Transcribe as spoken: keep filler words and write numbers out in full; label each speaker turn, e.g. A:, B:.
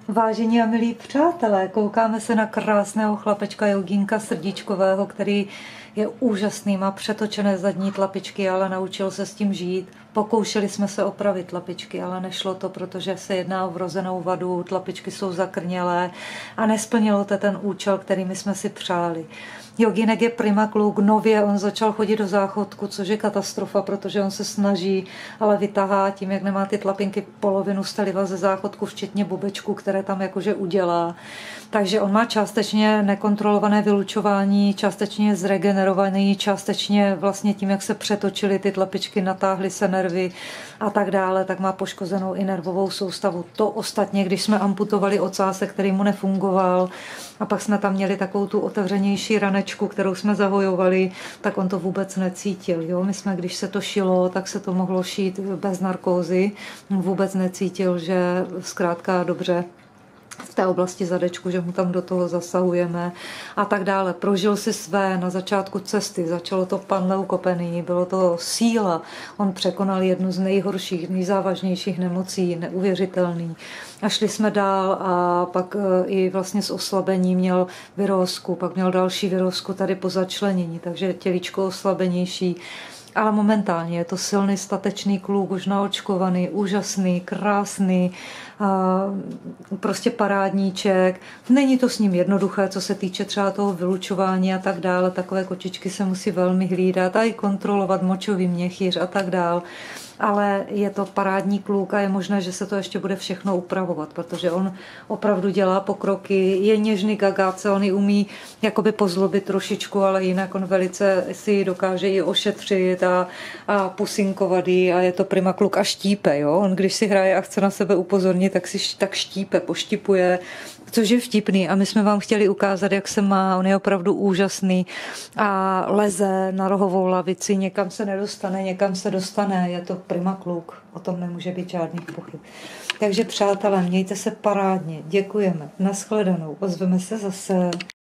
A: Vážení a milí přátelé, koukáme se na krásného chlapečka Jogínka Srdíčkového, který je úžasný, má přetočené zadní tlapičky, ale naučil se s tím žít. Pokoušeli jsme se opravit tlapičky, ale nešlo to, protože se jedná o vrozenou vadu, tlapičky jsou zakrnělé a nesplnilo to ten účel, který my jsme si přáli. Jogínek je prima kluk, nově on začal chodit do záchodku, což je katastrofa, protože on se snaží, ale vytahá tím, jak nemá ty tlapinky, polovinu steliva ze záchodku, včetně bubečku, které tam jakože udělá. Takže on má částečně nekontrolované vylučování, částečně zregenerovaný, částečně vlastně tím, jak se přetočily ty tlapičky, natáhly se nervy a tak dále, tak má poškozenou i nervovou soustavu. To ostatně, když jsme amputovali ocásek, který mu nefungoval, a pak jsme tam měli takovou tu otevřenější ranečku, kterou jsme zahojovali, tak on to vůbec necítil. Jo? My jsme, když se to šilo, tak se to mohlo šít bez narkózy. Vůbec necítil, že zkrátka dobře v té oblasti zadečku, že mu tam do toho zasahujeme a tak dále. Prožil si své na začátku cesty, začalo to panleukopenie, bylo to síla. On překonal jednu z nejhorších, nejzávažnějších nemocí, neuvěřitelný. A šli jsme dál a pak i vlastně s oslabením měl vyrozku, pak měl další vyrozku tady po začlenění, takže tělíčko oslabenější. Ale momentálně je to silný, statečný kluk, už naočkovaný, úžasný, krásný, prostě parádníček. Není to s ním jednoduché, co se týče třeba toho vylučování a tak dále. Takové kočičky se musí velmi hlídat a i kontrolovat močový měchýř a tak dále. Ale je to parádní kluk a je možné, že se to ještě bude všechno upravovat, protože on opravdu dělá pokroky, je něžný gagáce, on ji umí jakoby pozlobit trošičku, ale jinak on velice si dokáže i ošetřit a, a pusinkovat ji a je to prima kluk a štípe, jo? On když si hraje a chce na sebe upozornit, tak si tak štípe, poštipuje, což je vtipný a my jsme vám chtěli ukázat, jak se má, on je opravdu úžasný a leze na rohovou lavici, někam se nedostane, někam se dostane, je to prima kluk, o tom nemůže být žádných pochyb. Takže přátelé, mějte se parádně, děkujeme, nashledanou, ozveme se zase.